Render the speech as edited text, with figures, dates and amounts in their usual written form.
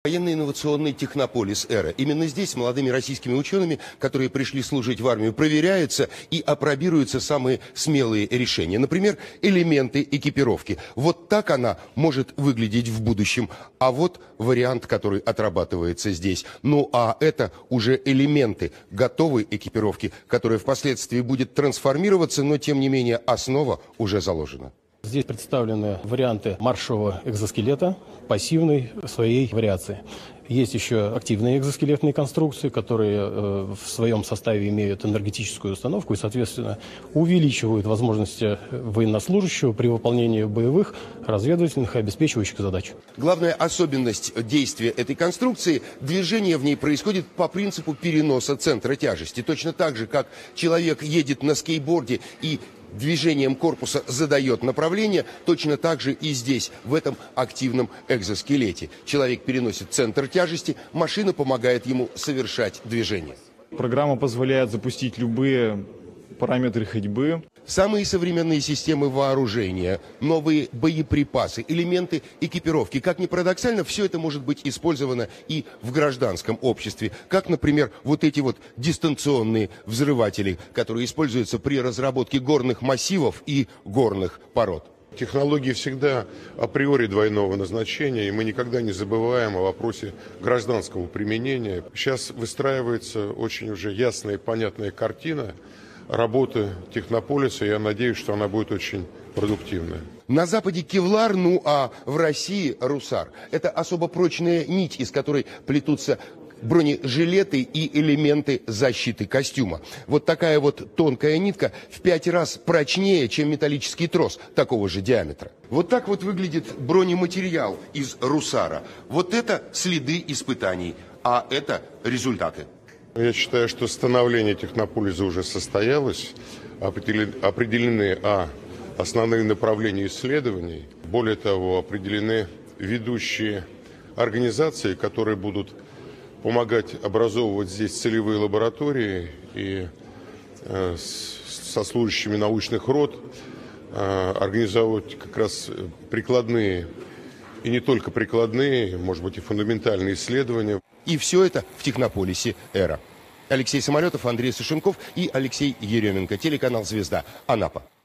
Военно-инновационный технополис «Эра». Именно здесь молодыми российскими учеными, которые пришли служить в армию, проверяются и апробируются самые смелые решения. Например, элементы экипировки. Вот так она может выглядеть в будущем. А вот вариант, который отрабатывается здесь. Ну а это уже элементы готовой экипировки, которая впоследствии будет трансформироваться, но тем не менее основа уже заложена. Здесь представлены варианты маршевого экзоскелета пассивной своей вариации. Есть еще активные экзоскелетные конструкции, которые в своем составе имеют энергетическую установку и, соответственно, увеличивают возможности военнослужащего при выполнении боевых, разведывательных и обеспечивающих задач. Главная особенность действия этой конструкции – движение в ней происходит по принципу переноса центра тяжести. Точно так же, как человек едет на скейтборде и движением корпуса задает направление, точно так же и здесь, в этом активном экзоскелете. Человек переносит центр тяжести, машина помогает ему совершать движение. Программа позволяет запустить любые параметры ходьбы. Самые современные системы вооружения, новые боеприпасы, элементы экипировки. Как ни парадоксально, все это может быть использовано и в гражданском обществе. Как, например, вот эти вот дистанционные взрыватели, которые используются при разработке горных массивов и горных пород. Технологии всегда априори двойного назначения, и мы никогда не забываем о вопросе гражданского применения. Сейчас выстраивается очень уже ясная и понятная картина работы технополиса. Я надеюсь, что она будет очень продуктивная. На Западе кевлар, ну а в России русар. Это особо прочная нить, из которой плетутся бронежилеты и элементы защиты костюма. Вот такая вот тонкая нитка в 5 раз прочнее, чем металлический трос такого же диаметра. Вот так вот выглядит бронематериал из русара. Вот это следы испытаний, а это результаты. Я считаю, что становление технополиса уже состоялось, определены основные направления исследований, более того, определены ведущие организации, которые будут помогать образовывать здесь целевые лаборатории и со служащими научных род организовывать как раз прикладные и не только прикладные, может быть и фундаментальные исследования. И все это в технополисе «Эра». Алексей Самолетов, Андрей Сушенков и Алексей Еременко. Телеканал «Звезда», Анапа.